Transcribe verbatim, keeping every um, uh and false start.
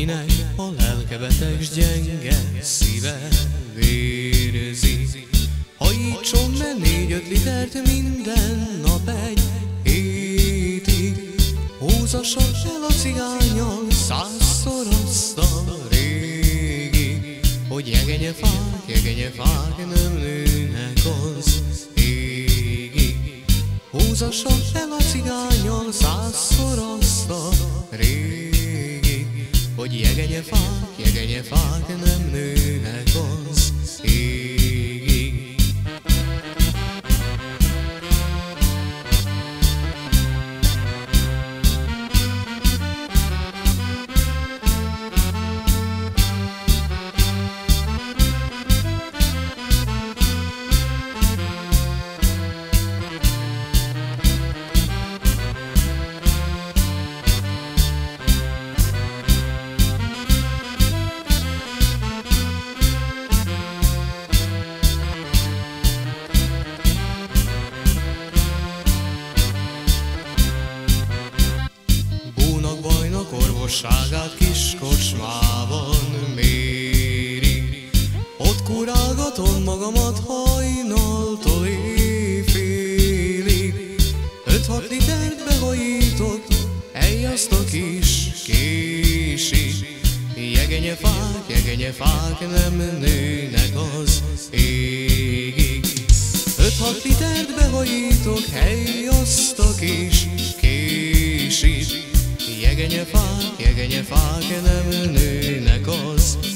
akinek a lelke beteg, s gyenge szíve vérzi. Hajítson be négy-öt litert minden nap egy hétig, húzassa el a cigánnyal százszor azt a régi, hogy jegenyefák, jegenyefák nem nőnek az égig. Húzassa el a cigánnyal százszor azt a régi, hogy jegenyefák, jegenyefák nem nőnek az égig. Orvosságát kis kocsmában méri, ott kurálgatom magamat hajnaltól éjfélig. Öt-hat litert behajítok, eljazt a kis kési, jegenyefák, jegenyefák nem nőnek az égig. Öt-hat litert behajítok, eljazt a kis kési, jegenyefák, jegenyefák nem nőnek az